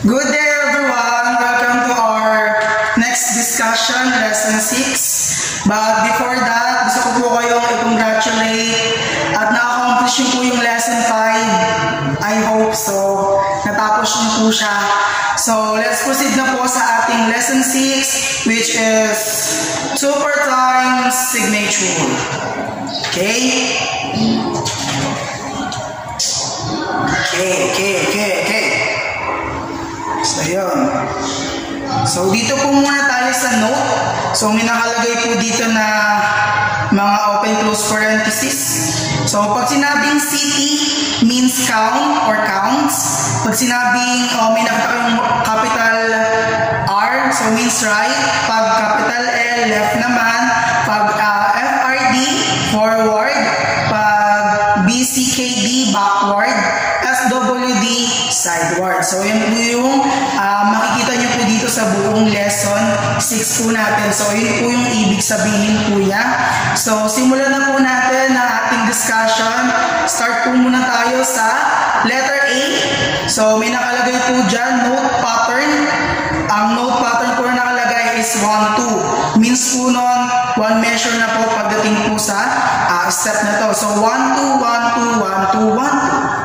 Good day everyone! Welcome to our next discussion, Lesson 6. But before that, gusto ko po kayong i-congratulate at na-accomplish niyo po yung Lesson 5. I hope so. Natapos niyo po siya. So, let's proceed na po sa ating Lesson 6, which is super time signature. Okay? Okay. So, yun. So, dito po muna tayo sa note. So, may nakalagay po dito na mga open-close parenthesis. So, pag sinabing city means count or counts. Pag sinabing may nakita yung capital R, so means right. Pag capital L, left naman. Pag FRD, forward. Pag BCKD, backward. SWD, sideward. So, yun po yung makikita nyo po dito sa buong lesson 6 po natin. So, yun po yung ibig sabihin po niya. So, simulan na po natin ang ating discussion. Start po muna tayo sa letter A. So, may nakalagay po dyan, note pattern. Ang note pattern po na nakalagay is 1, 2. Means po nun, one measure na po pagdating po sa step na to. So, 1, 2, 1, 2, 1, 2, 1, 2.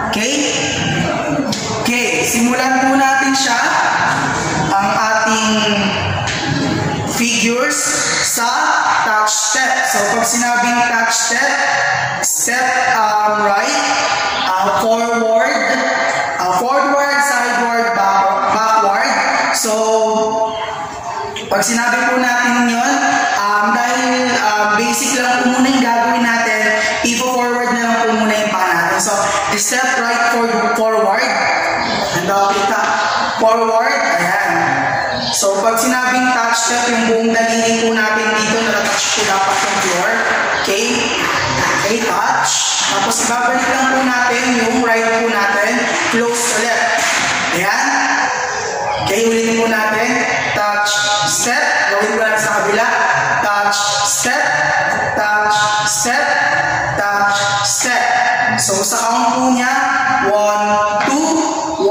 Okay, simulan po natin siya, ang ating figures sa touch step. So, pag sinabing touch step, step right, forward, sideward, backward. So, pag sinabi po natin yun, dahil basic lang po muna yung gagawin natin, i-forward na lang po muna yung pa natin. So, step right, forward. Kita, forward, ayan. So, pag sinabing touch step, yung buong daliri po natin dito, nakatouch po dapat yung floor. Okay? Okay, touch. Tapos, babalik lang po natin yung right po natin, close to left. Ayan. Okay, ulitin po natin. Touch, step. Gawin po natin sa kabila. Touch, step. Touch, step. Touch, step. So, sa count po niya, 1, 2, 1, 2, 1, 2, 1, 2.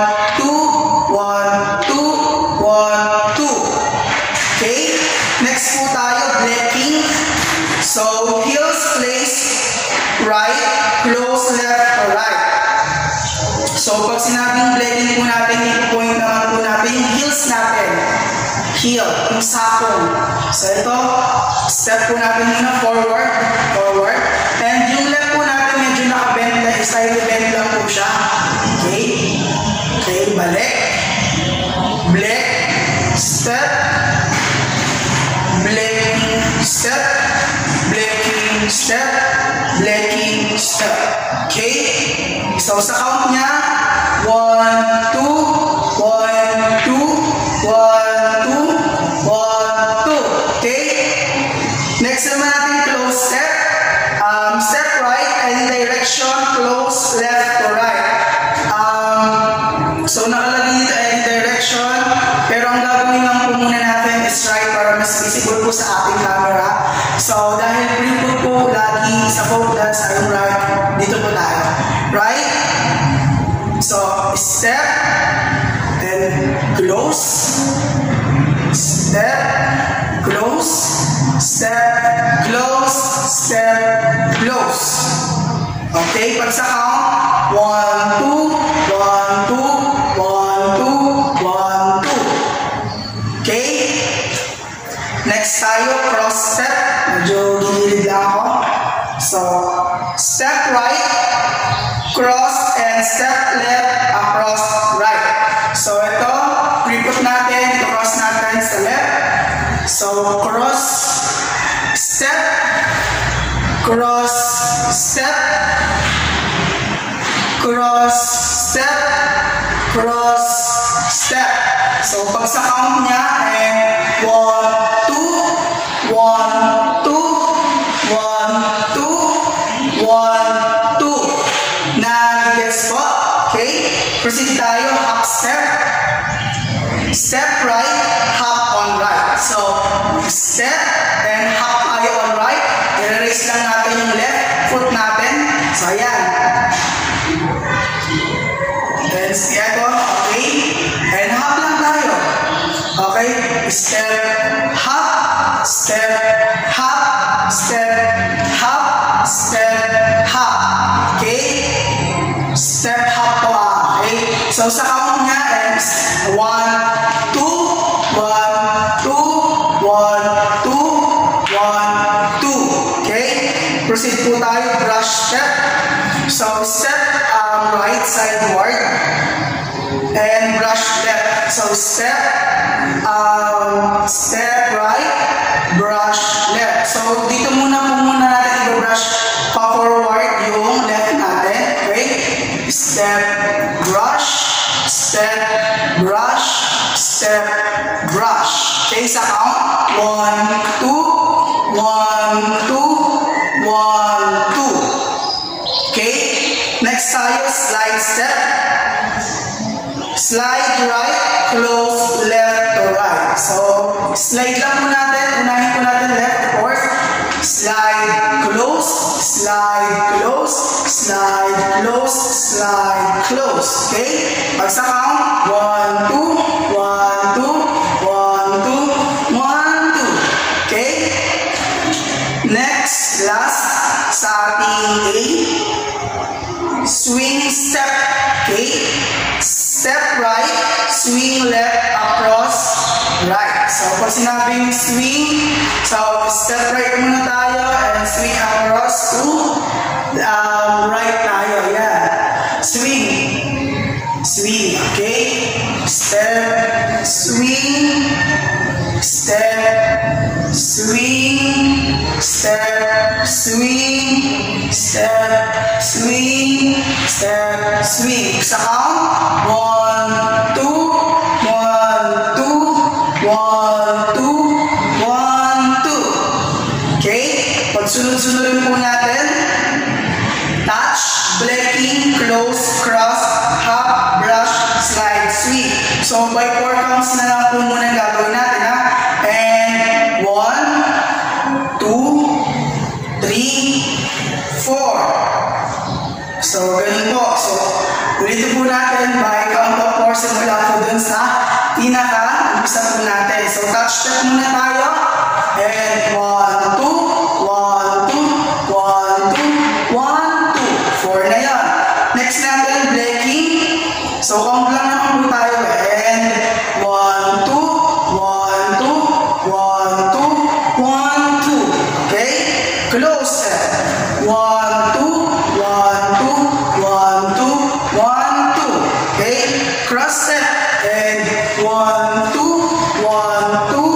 Okay? Next po tayo, blocking. So, heels place right, close left or right. So, pag sinabing blocking po natin, i-point naman po natin yung heels natin. Heel, yung sakong. So, ito, step po natin muna, forward. And yung left po natin, medyo nakabend na, slightly bend lang po siya. Okay? Okay, balik. Black, step. Blacking, step. Blacking, step. Blacking, step. Okay? So, sa count niya, 1, 2, 1, 2, 1, 2, 1, 2. Okay? Next naman natin, close step. Step right and direction, close left to right. So, nakalagay dito ay direction, pero ang gagawin lang po muna natin is right para mas visible po sa ating camera. So, dahil pre-put po lagi sa focus ay yung right, dito po tayo. Right? So, step, then close, step, close, step, close, step, close. Okay, pag sa count, 1, 2, 1, 2, 1, 2, 1, 2. Okay? Next tayo, cross step. Medyo gilid lang ako. So, step right, cross, and step left, across right. So, ito, pre-put natin, cross natin sa left. So, cross, step, cross, step, cross, step, cross, step. So, pag sa count niya, 1, 2, 1, 2, 1, 2, 1, 2. Nag-gets po. Okay? Proceed tayo, half step. Step right, half on right. So, step and half tayo on right. I-raise lang natin yung left foot natin. So, ayan. Then, ito, okay. And step, hop, step, hop, step, hop, step, hop. Okay? Step, hop po. Okay? So, sa count niya is 1, 2, 1, 2, 1, 2, 1, 2. Okay? Proceed po tayo. Brush step. So, step right sideward and brush left. So, step right, brush left. So, dito muna natin i-brush pa-forward yung left natin. Okay? Step, brush, step, brush, step, brush. Okay, sa count. 1, 2, 1, 2, 1, 2. Okay? Next tayo, slide step. Slide right, close left to right. So, slide lang po natin. Unahin po natin left, of course. Slide, close, slide, close, slide, close, slide, close. Okay? Pag sa count, 1, 2, 1, 2, 1, 2, 1, 2. Okay? Next, last, sa ating A, swing step. Okay? Step right, swing left, across, right. So, pag sinabing swing, so step right muna tayo and swing across to right tayo. Yeah. Swing. Swing. Okay? Step, swing, step, swing, step, swing, step, swing, step, swing. Sa count, 1, 2, 1, 2, 1, 2, 1, 2. Okay? Pagsunod-sunodin po natin. Touch, blinking, close, cross, hop, brush, slide, swing. So, by 4 counts na lang po muna gagawin natin, ha? And 1, 2, 3, 4. So, ganun po. So, ulitin po natin by count of 4 simula po dun sa pinaka-umpisa po natin. So, touch step muna tayo. And 1, 2, 1, 2, 1, 2, 1, 2. 4 na yan. Next natin, blinking. So, count lang naman po tayo. And 1, 2, 1, 2, 1, 2, 1, 2. Okay? Close step. 1, 2, 1, 2, 1, 2, 1, 2. Okay? Cross step. And 1, 2, 1, 2, 1, 2,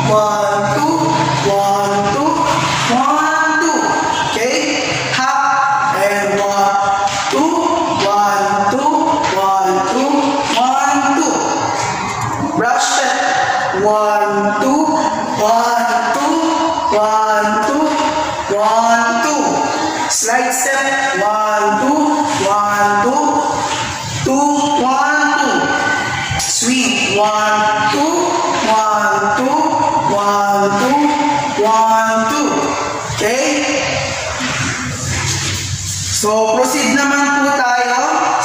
1, 2, 1, 2. Okay? Hop. And 1, 2, 1, 2, 1, 2, 1, 2. Brush step. 1, 2, 1, 2, 1, 2, 1, 2. Slide step. 1, 2, 1, 2, 2, 1, 2. Swing. 1, 2, 1, 2, 1, 2, 1, 2. Okay? So, proceed naman po tayo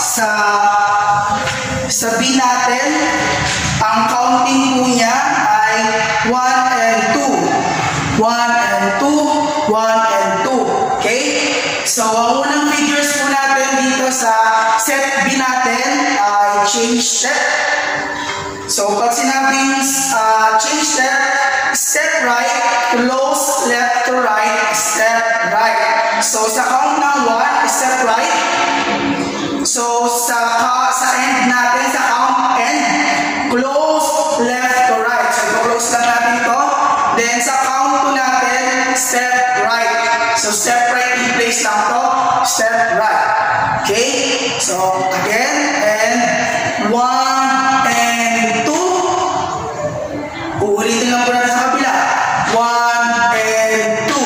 sa B natin. Ang counting po niya ay 1 and 2. 1 and 2, 1 and 2. Okay? So, ang unang figures po natin dito sa set B natin ay change step. So, pag sinabing change step, step right, close left to right, step right. So, sa count ng 1, step right. So, sa end natin, sa count end, close left to right. So, close lang natin ito. Then, sa count 2 natin, step right. So, step right in place lang to. Step right. Okay? So, again, and 1 and 2. Uulitin lang po natin sa kabila. 1 and 2.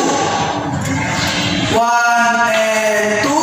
1 and 2.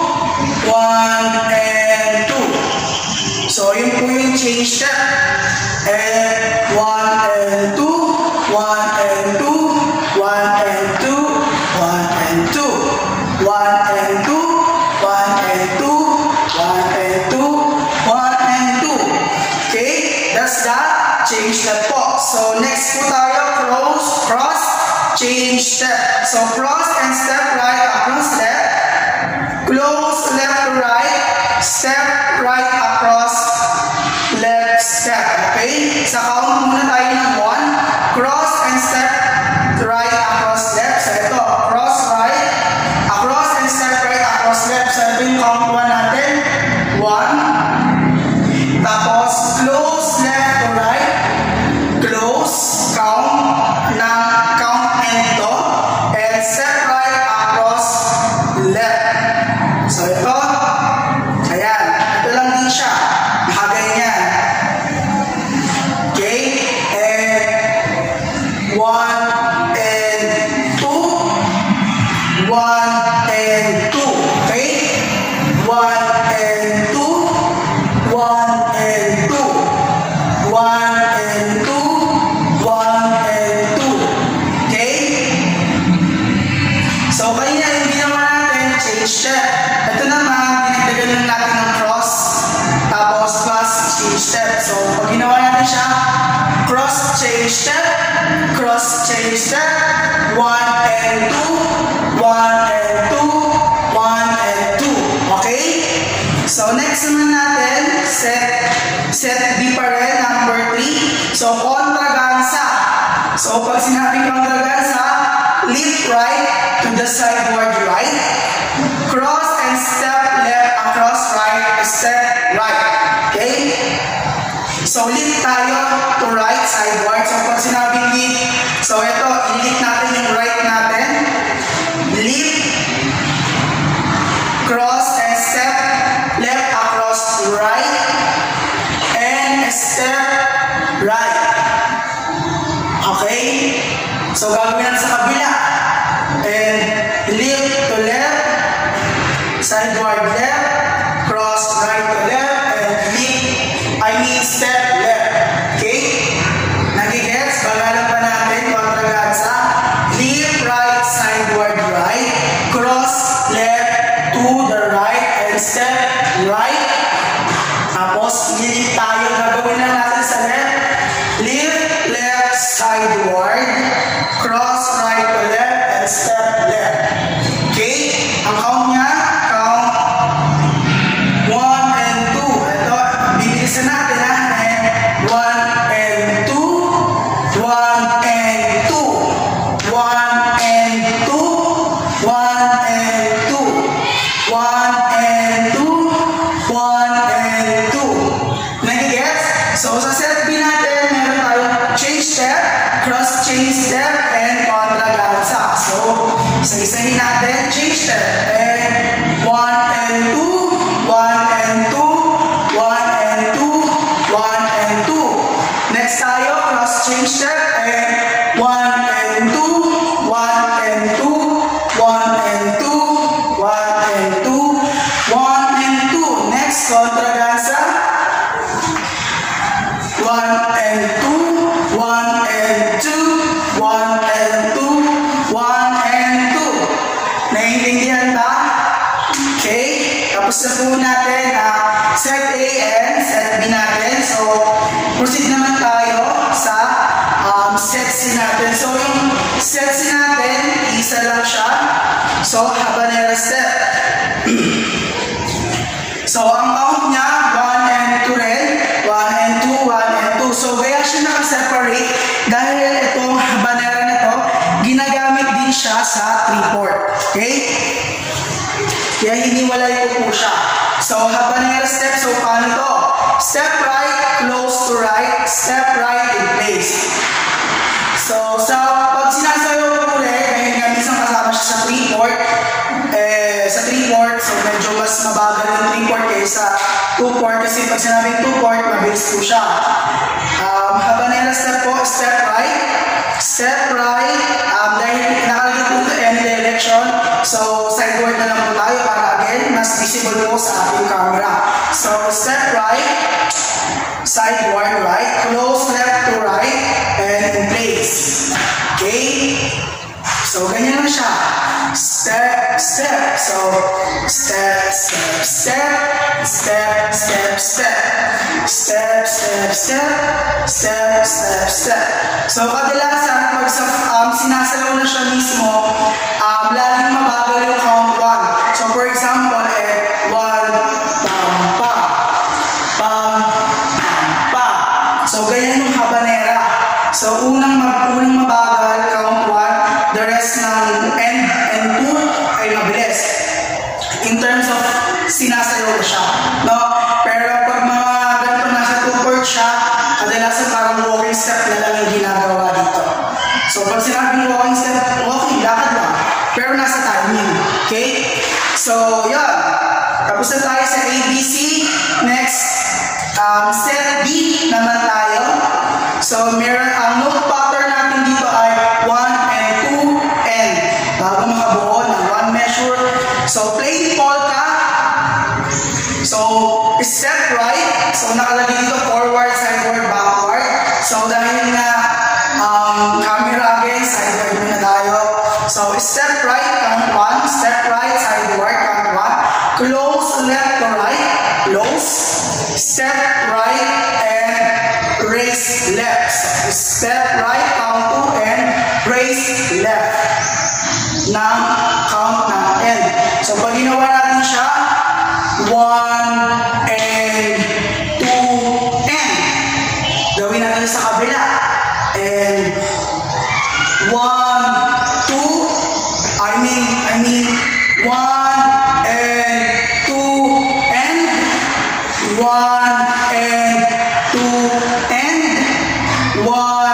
1 and 2. So, yun po yung change step. And 1 and 2. 1 and 2. 1 and 2. 1 and 2. 1 and 2. 1 and 2. 1 and 2. 1 and 2. Okay? That's that. change step po. So, next po tayo, cross, change step. So, cross and step right, across left, close left to right, step right across left step. Okay? Sa count muna tayo ng 1, cross and step right across left. So, ito, cross right, across and step right across left. So, ito yung count 1 natin. 1. Tapos, close left to right, close, count and to, and step right across left. So, ito, ayan, ito lang din siya, nakaganyan. Okay, and 1 and 2, 1 and 2, okay, 1 and 2, 1 and 2, 1 and 2, 1 and 2, okay? So, kanina yung ginawa natin, change step. Ito naman, dinagdagan lang natin ng cross, tapos cross, change step. So, pag ginawa natin siya, cross, change step, cross, change step, 1 and 2, 1 and 2, 1 and 2, okay? So, next naman natin, set B pa rin, number 3. So, kontragansa. So, pag sinabing kontragansa, lift right to the sideward right, cross and step left across right, step right. Okay? So, lift tayo to right, sideward. So, pag sinabing lift, so ito, i-lift natin yung right natin. Lift, cross and step left across right, and step right. Okay? So, gagawin natin sa kabila. And lift to left, sideward left, cross right to left, and step left. Okay? Nagigets? Bagalan pa natin, kontragansa. Lift right, sideward right, cross left to the right, and step right. Tapos, lift tayo. Gagawin lang natin sa left. Lift left, sideward, cross right to left, and step left. Okay? Ang count niya, count 1 and 2. Ito, bibilisan natin ha. 1 and 2, 1 and 2, 1 and 2, 1 and 2, 1 and 2, 1 and 2. Nagigets? So, sa set B natin, meron tayong change step, cross change step, and kontragansa. So, isa-isahin natin, change step, and 1 and 2, 1 and 2, 1 and 2, 1 and 2. Next tayo, cross change step, and 1 and 2, 1 and 2, 1 and 2, 1 and 2, 1 and 2. Next, kontragansa. 1 and 2, 1 and 2, 1 and 2, 1 and 2. Naiintindihan ba? Okay? Tapos na po natin set A and set B natin. So, proceed naman tayo sa set C natin. So, yung set C natin, isa lang siya. So, habanera step. So, ang count niya, 1 and 2 rin. 1 and 2, 1 and 2. So, kaya siya nakaseparate dahil itong habanera na to, ginagamit din siya sa 3/4. Okay? Kaya hiniwalay ko po siya. So, habanera step. So, paano to? Step right, close to right, step right in place. So, pag sinasayaw ko ulit, dahil nga minsan kasama siya sa 3/4, sa 3/4, so medyo mas mabagal yung 3/4 kaysa 2/4 kasi pag sinabing 2/4, mabilis po siya. Habanera step po, step right, dahil nakalagay po ito any direction, so sideward na lang po tayo para again, mas visible po sa ating camera. So, step right, sideward right, close left to right, and in place. Okay? So, ganyan lang siya. Step, step. So, step, step, step, step, step, step, step, step, step, step, step, step. So, kadalasan, pag sinasayaw na siya mismo, laging mabagal yung count 1. So, for example, 1, pam, pa, pam, pam, pa. So, ganyan yung habanera. So, unang mabagal, count 1, the rest ng end and 2 ay mabilis. In terms of sinasayaw siya, no? Pero pag mga ganito nasa 2/4 siya, kadalasan parang walking step na lang yung ginagawa dito. So pag sinabing walking step, walking, lakad lang. Pero nasa timing. Okay? So, yan. Tapos na tayo sa ABC. Next, step B naman tayo. So, meron ang note pattern natin dito ay 1 and 2 and bago makabuo ng 1 measure. So, plain polka. So, step right. So, nakalagay dito forward, sideward, backward. So, dahil na camera again, sideward muna tayo. So, step right, count 1. Step right, sideward, count 1. Close left to right. Close. Step right and raise left. So, step right, count 2 and raise left. Ng count ng end. So, pag ginawa natin siya, 1 and 2 and gawin natin sa kabila and 1, 2 I mean 1 and 2 and 1 and 2 and 1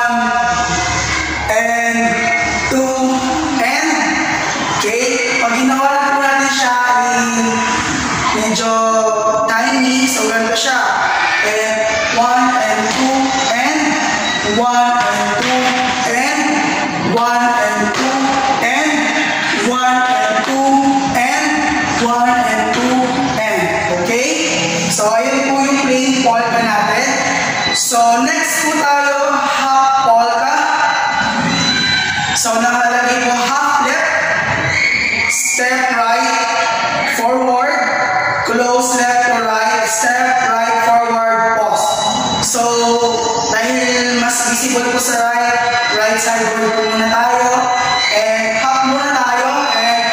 and 2 and okay, pag ginawa natin siya medyo tiny, so ganito siya. And 1 and 2 and 1 and 2 and 1 and 2 and 1 and 2 and 1 and 2 and okay? So ayun po yung plain polka natin. So next po tayo, half polka. So nakalagay po half left, step right, forward, close left to right, step right, forward, pause. So, dahil mas visible po sa right sideward po muna tayo, and hop muna tayo, and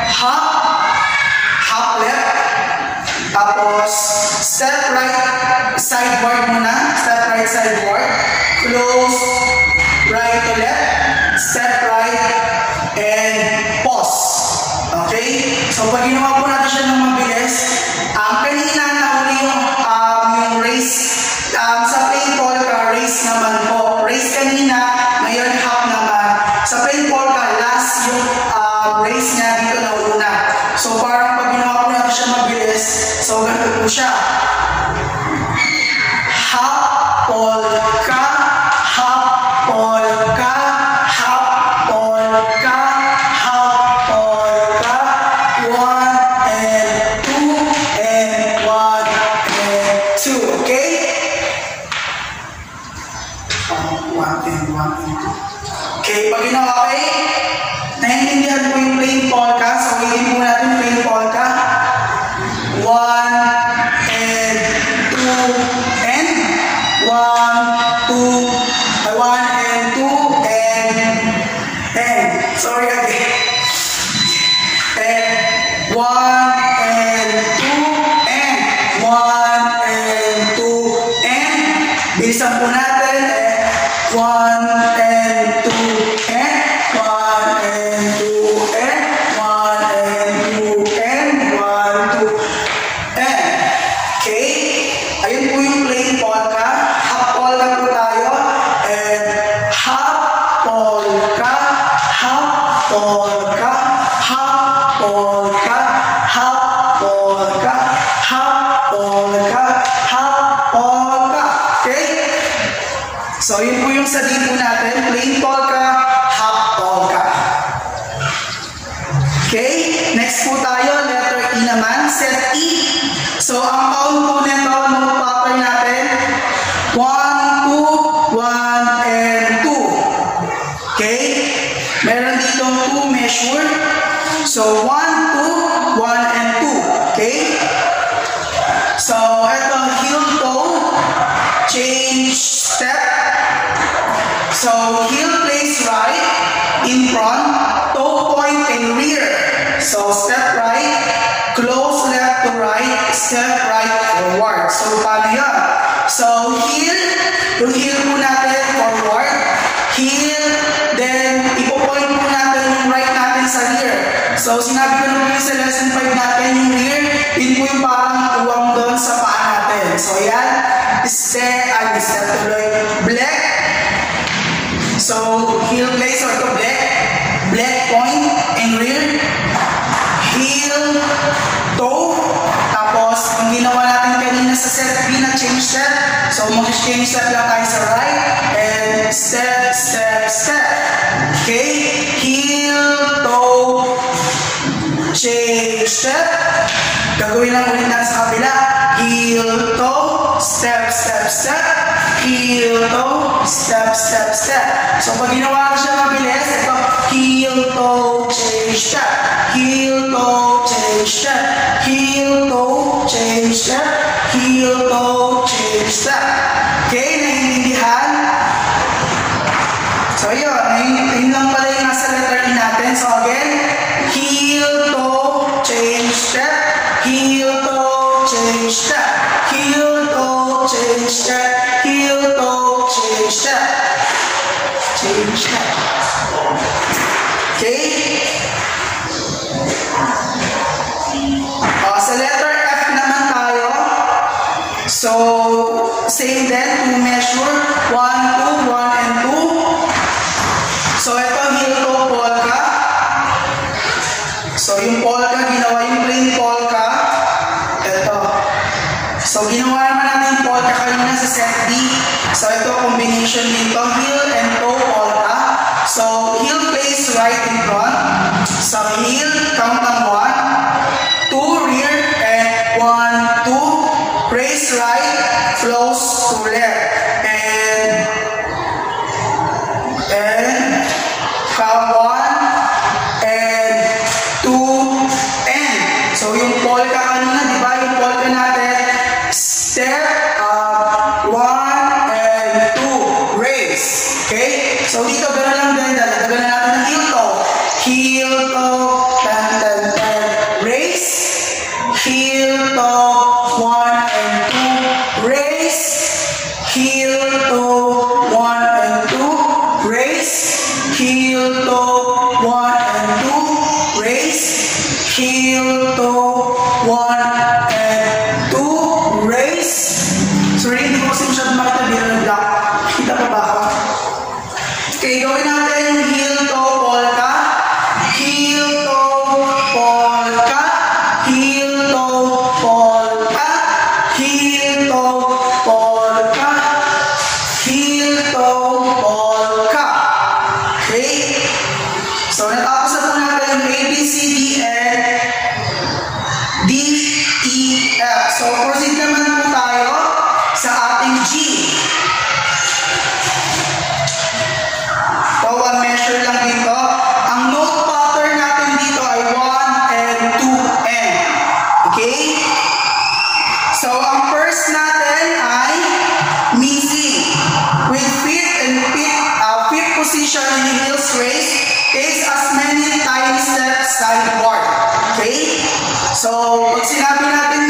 hop left, tapos step right, sideward muna, step right, sideward, close, right to left, step right, and pause. Okay? So, pag ginawa po natin siya ng mabilis, kanina nauli yung race, sa plain polka, race naman po. Race kanina, ngayon half naman. Sa plain polka, last yung race niya dito na una. So, parang pag ginawa po natin siya mabilis, so ganito po siya. Half polka, half polka, half polka, half polka, 1 and 2 and 1 and 2, okay? 1 and 1 and 2. Okay, pag ginawa kayo, naiintindihan po yung plain polka, so ulitin po natin plain polka. 1 and 2 and 1, 2, 1 and 2 and sorry again. And 1 and 2 and 1 and 2 and bilisan po natin and 1 and 2 and 1 and 2 and 1 and 2 and 1, 2 and okay, ayun po yung plain polka. Half polka po tayo and half polka, half polka, half polka, half polka, half polka, half polka. Okay? So, yun po yung sa dito natin. Plain polka, half polka. Okay? Next po tayo, letter E naman. Set E. So, ang count po nito, note pattern natin, 1, 2, 1, and 2. Okay? Meron dito 2 measure. So, 1, 2, 1, and 2. Okay? So, ito, heel toe. change step. So heel place right in front, toe point and rear. So step right, close left to right, step right forward. So paano yun? So heel, yung heel po natin forward, heel, then ipo-point po natin yung right natin sa rear. So sinabi ko naman sa lesson 5 natin yung rear, yun po yung parang uwang doon sa paa natin. So yan, step tuloy, black. So heel place or to black point and rear, heel, toe. Tapos ang ginawa natin kanina sa set B na change step, so mag-change step lang tayo sa right and step, step, step. Okay, heel, toe, change step. Gagawin lang ulit natin sa kabila, heel, toe, step, step, step, heel, toe, step, step, step. So pag ginawa ko siya mabilis, ito, heel, toe, change step, heel, toe, change step, heel, toe, change step, heel, toe, change step. Okay, naiintindihan? So yun lang pala yung nasa letter E natin. So again, heel, toe, change step, heel, toe, change step, heel, toe, change step, heel, toe, change step, change step. Okay? Sa letter F naman tayo. So, same then, to measure 1, 2, 1, and 2. So, ito, heel, toe, polka. So, yung polka, ginawa yung plain polka. Ito. So, ginawa naman natin yung polka kanina sa set D. So, ito, combination dito, heel and toe, polka. So, heel place right in front. So, heel, count ang 1, 2, rear, and 1, 2, raise right, close to left. And count 1, and 2, and. So, yung polka kanina, di ba? Yung polka natin, step, 1, and 2, raise. Okay? So, dito, gano'n lang din. Dalagan na natin ng heel toe. Heel toe, tan, tan, tan, raise. Heel toe, 1 and 2, raise. Heel toe, 1 and 2, raise. Heel toe, 1 and 2, raise. Heel toe, 1 and 2, raise. Sorry, hindi ko kasi masyadong makita dito ng black. Kita pa ba ako? Okay, gawin natin yung heel toe polka. Heel toe polka. Heel toe polka. Heel toe polka. Heel toe polka. Okay? So, natapos na po natin yung A, B, C, D, D, E, F. So, proceed naman po tayo sa ating G. So, one measure lang dito. Ang note pattern natin dito ay 1 and 2 and. Okay? So, ang first natin ay missing. With fifth and fifth position in the heel raise, takes as many tiny steps sideward. Okay? So, pag sinabi natin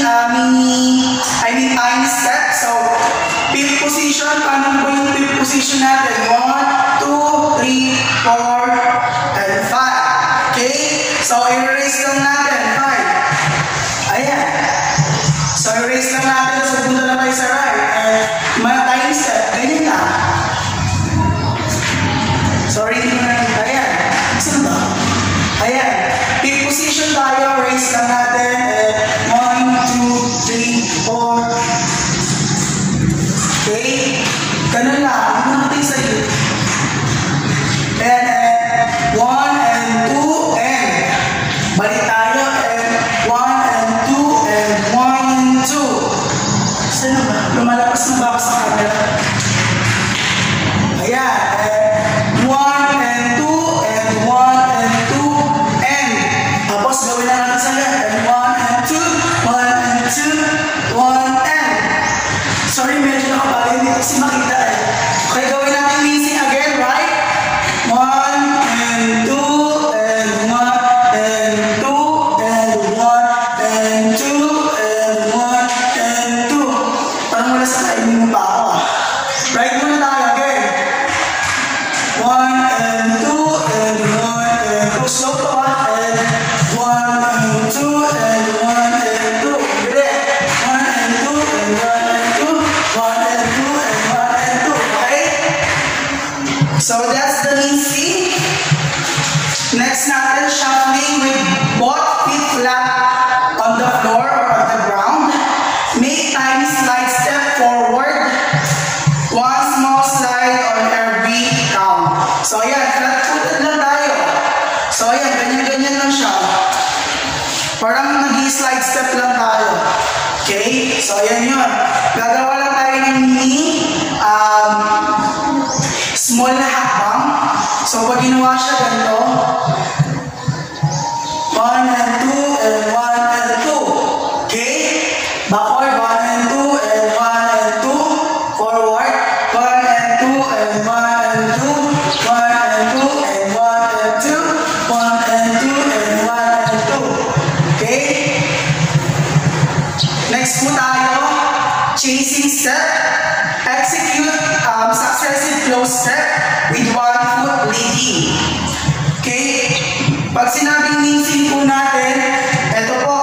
tiny step, so, fifth position, paano po yung fifth position natin? 1, 2, 3, 4, and 5. Okay? So, erase lang natin. 5. Ayan. So, erase lang natin. So, punta na tayo sa right. And, mga tiny step. Ganyan lang. Sorry, hindi mo nakita. Ayan. Saan ba? Ayan. Fifth position tayo. Raise lang natin. And, 1, 2, 3, 4. Okay? Ganun lang. Hindi mo natin sa'yo. And 1 and 2 and balik tayo and 1 and 2 and 1 and 2. Saan na ba? Lumalapas na ba ako sa camera? Ayan. And 1 and 2 and 1 and 2 and. Tapos gawin na natin sa left. And 1 and 2, 1 and 2, 1 and. Sorry, medyo nakapagod. kanina pa ako. Right muna tayo, okay? 1 and 2 and 1 and 2. Slow to and 1 and 2 and 1 and 2. Bili. 1 and 2 and 1 and 2. 1 and 2 and 1 and 2. Okay? So that's the mean C. Next natin, shuffling with both feet flat on the floor or on the ground. Make tiny slide step forward. One small slide on every count. So ayan, flat-footed lang tayo. So ayan, ganyan-ganyan lang siya. Parang nag-slide step lang tayo. Okay? So ayan yun. Gagawa lang tayo ng mini small na hakbang. So pag ginawa siya ganito, 1 and 2 and 1 and 2. Okay? Backward, 1 and 2 and 1 and 2. Forward, 1 and 2 and 1 and 2. 1 and 2 and 1 and 2. 1 and 2 and 1 and 2. Okay? Next po tayo, chasing step. Execute successive close step with one foot leading. Okay? Pag sinabing mincing po natin, ito po.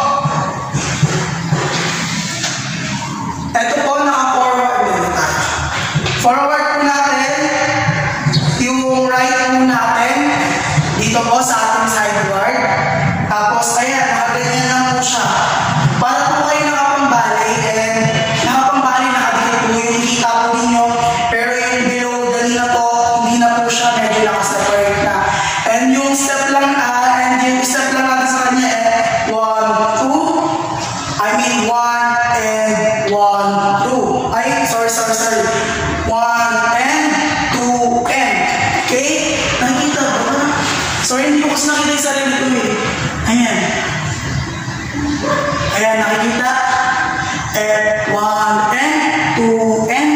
Ito po, naka-forward din tayo. Forward po natin, yung right po natin, dito po sa ating side guard. Tapos, ayan, nakaganyan lang po siya. Para po kayo nakapambali, and nakapambali, nakadikit po yung kita po ninyo, pero yung below, dali na po, hindi na po siya, medyo nakaseparate na. And yung step lang, and yung step lang natin sa kanya, 1, 2, I mean 1 and 1, 2. Ay, sorry. 1 and 2 and. Okay? Nakikita ba? Sorry, hindi ko kasi nakita yung sarili ko eh. Ayan. Ayan, nakikita. And 1 and 2 and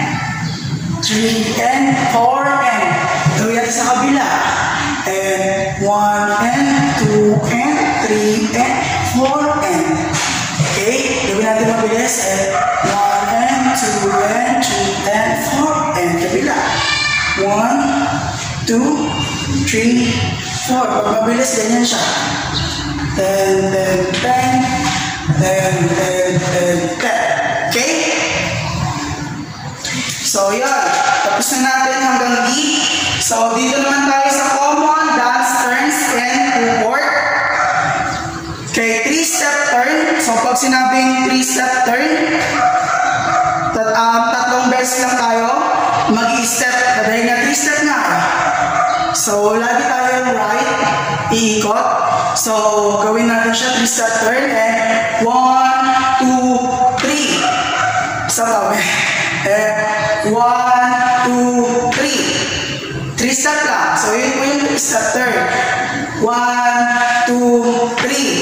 3 and 4 and. Gawin natin sa kabila. And 1 and 2 and 3 and 4 and. Okay? Gawin natin mabilis. And 1 and 2 and 3 and 4 and. Kabila. 1, 2, 3, 4. Pag mabilis, ganyan siya. 10, 10, 10, 10, 10, 10. Okay? So, yun. Tapos na natin hanggang D. So, dito naman tayo sa common dance turns and two-port. Okay, 3-step turn. So, pag sinabing 3-step turn, tatlong beses lang tayo mag-i-step. Dahil nga 3-step nga. So, lagi tayong right, iikot. So, gawin natin siya 3-step turn and 1, 2, 3. Isa pa, and 1, 2, 3. 3-step lang. So, yun po yung 3-step turn. 1, 2,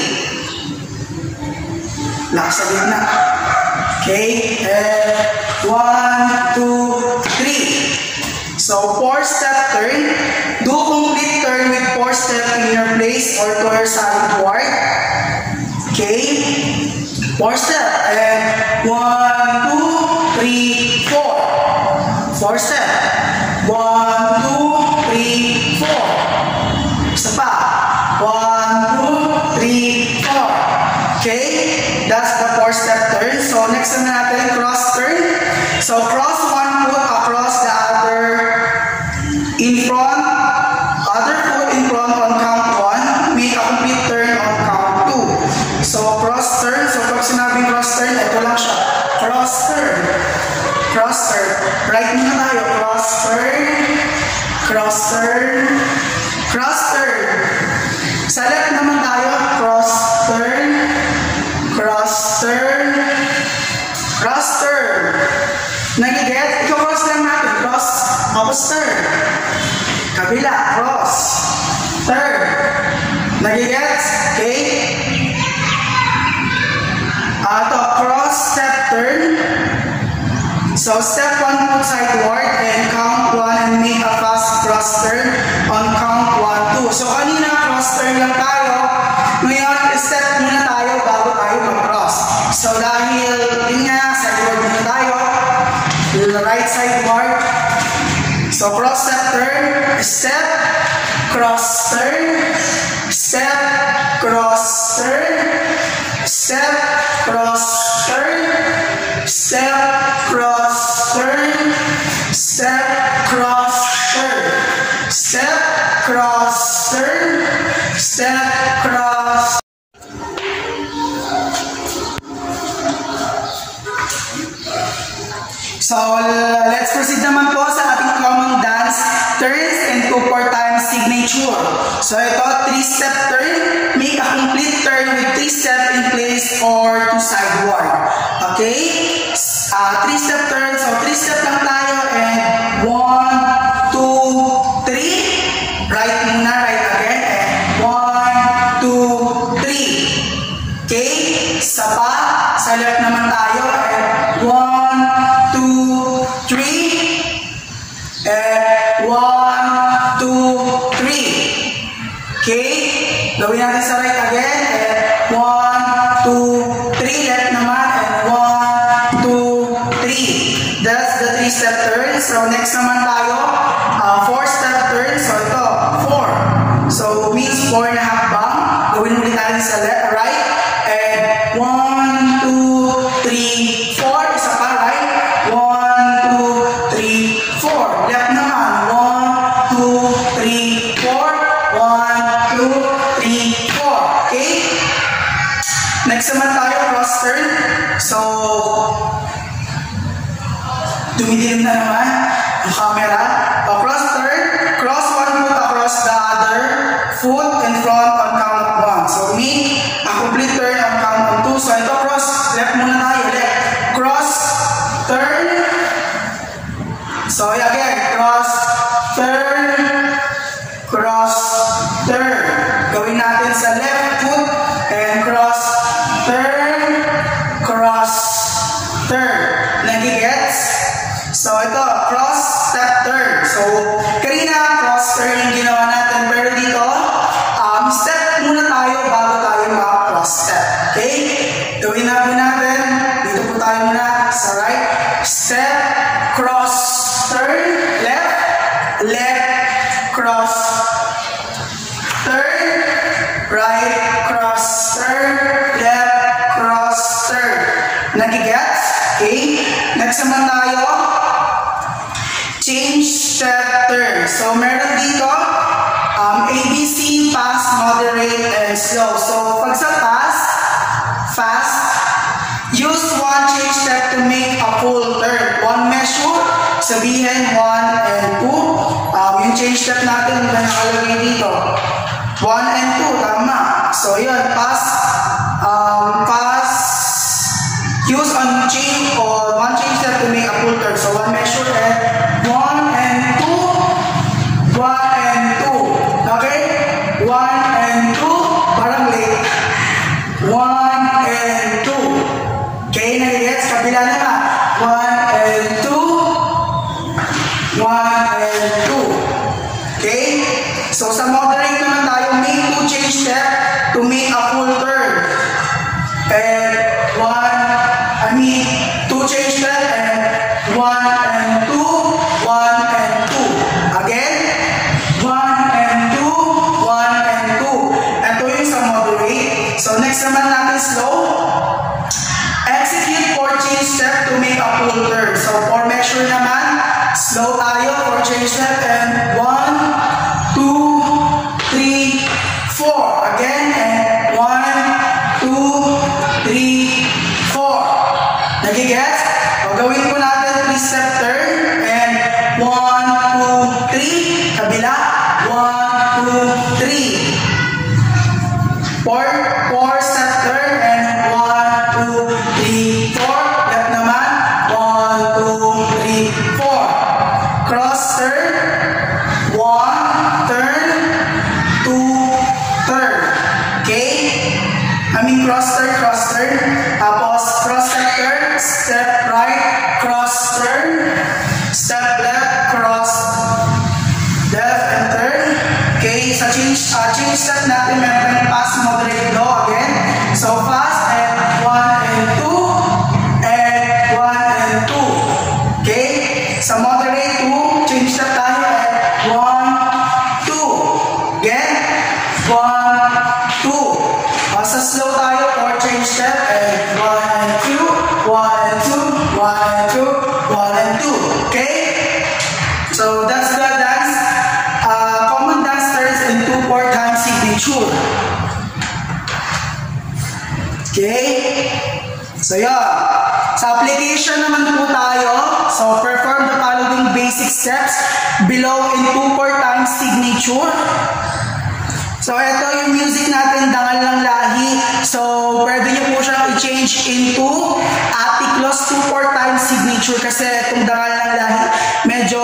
3. Lakas sa gitna. Okay? And 1, 2, 3. So, 4-step turn. Do complete turn with 4-step in your place or to your side guard. Okay? 4-step. And 1, 2, 3, 4. 4-step. 1, 2, 3, 4. Isa pa. 1, 2, 3, 4. Okay? That's the 4-step turn. So, next naman natin, cross turn. So, cross one foot across the other in front, other foot in front on count 1. Make a complete turn on count 2. So, cross turn. So, pag sinabing cross turn, ito lang siya. Cross turn. Cross turn. Right muna tayo. Cross turn. Cross turn. Cross turn. Sa left naman tayo. Cross turn. Cross turn. Cross turn. Nag-get? Ika-cross lang natin. Cross. Tapos turn. Kabila. Cross. Turn. Nag-get? Okay? Ito. Cross. Step turn. So, step 1 put sideward and count 1 and make a fast cross turn on count 1, 2. So, kanina cross turn lang tayo. Ngayon, step muna tayo bago tayo mag-cross. So, dahil yun nga, sideward muna tayo, right sideward. So cross step turn, step, cross turn, step, cross turn, step, cross turn, step, cross turn, step, cross turn, step, cross turn, step, cross. So let's proceed naman po sa ating common dance turns and 2/4 time signature. So ito, 3-step turn, make a complete turn with 3 steps in place or 2 sideward. Okay? 3-step turn, so 3 step lang tayo and 1, 2, 3. Right muna, right again, and 1, 2, 3. Okay? Isa pa, sa left naman tayo, and 1, 2, 3. And 1, 2, 3. Okay? Gawin natin sa right again. And 1, 2, 3. Left naman. And 1, 2, 3. That's the 3-step turn. So next naman tayo. 4-step turn. So ito, 4. So means 4 na hakbang. Gawin ulit natin sa left, right. And 1, 2, 3, 4. Isa pa, right? 1, 2, 3, 4. Left naman. 1, 2, 3, 4. 1, 2, 3, 4. Okay? Next naman tayo, cross turn. So, dumidilim na naman ang camera. Cross turn. Cross one foot across the other foot in front on count 1. So, make a complete turn on count 2. So, ito cross. Left muna tayo. Left. Cross. Turn. So, again, cross, turn, cross, turn. Gawin natin sa left foot and cross, turn, cross, turn. Nagigets? So, ito, cross, step, turn. So, kanina, cross, turn yung ginawa natin. Pero dito, step muna tayo bago tayo mag-cross step. Okay? Gawin na po natin. Dito po tayo muna sa right. Step, cross, turn, left, left, cross, turn, right, cross, turn, left, cross, turn. Nagigets? Okay? Next naman tayo, change step turn. So, meron dito, ABC, fast, moderate, and slow. So, pag sa fast, fast, use one change step to make a full turn. One measure, sabihin 1 and 2. Yung change step natin na nakalagay dito. 1 and 2, tama. So, yun, fast, use on change or one change step to make a full turn. So, one measure and 1 and 2, 1 and 2. Okay? 1 and 2, parang late. 1 and 2. Okay, nagigets? Kabila naman. 1 and 2, 1 and 2. Okay? So, sa moderate naman tayo, make 2 change step to make a full turn. And 2 change step and 1 and 2, 1 and 2. Again, 1 and 2, 1 and 2. Ito yung sa moderate. So, next naman natin slow. Execute 4 change step to make a full turn. So, 4 measure naman. Slow tayo, 4 change step and 1, 2, 3, 4. Again, and 1, 2, 3, 4. Nagigets? O, gawin po natin 3-step turn and 1, 2, 3. Kabila. 1, 2, 3. 4-step turn and 1, 2, 3, 4. Left naman. 1, 2, 3, 4. Cross turn. 1, turn. 2, turn. Okay? Cross turn. Tapos, cross step turn. Step right, cross turn. Step left, cross left and turn. Okay, sa change step natin, meron yung fast, moderate, low again. So, fast and 1 and 2 and 1 and 2. Okay? So that's the dance, common dance turns in 2/4 time signature. Okay? So yun. Sa application naman po tayo. So perform the following basic steps below in 2/4 time signature. So ito yung music natin, Dangal ng Lahi. So pwede nyo po siyang i-change into Atiklos 2/4 time signature kasi itong Dangal ng Lahi medyo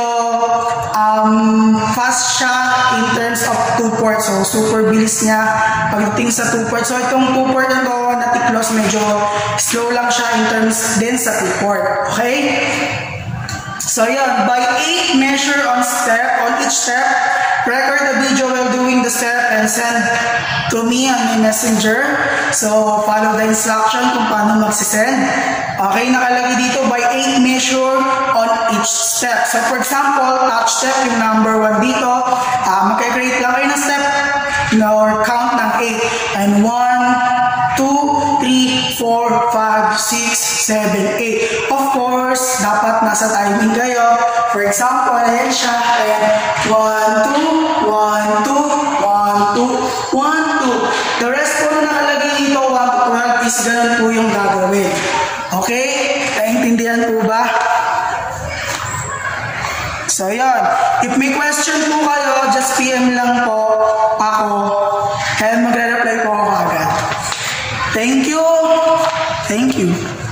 fast siya in terms of 2/4. So super bilis niya pagdating sa 2/4. So itong 2/4 na to, Atiklos, medyo slow lang siya in terms din sa 2/4. Okay? So yun, by 8 measure on each step, record the video while doing the step and send to me on my messenger. So follow the instruction kung paano magsisend. Okay, nakalagay dito by 8 measure on each step. So for example, touch step, yung number 1 dito, magka-create lang kayo ng step or count ng 8. And 1, 2, 3, 4, 5, 6, 7, 8. Of course, dapat nasa timing kayo. For example, ayan siya. 1, 2, 1, 2, 1, 2, 1, 2. The rest po na nakalagay dito, 1 to 12 is ganun po yung gagawin. Okay? Naintindihan po ba? So, yun. If may question po kayo, just PM lang po ako. Kaya magre-reply po ako agad. Thank you. Thank you.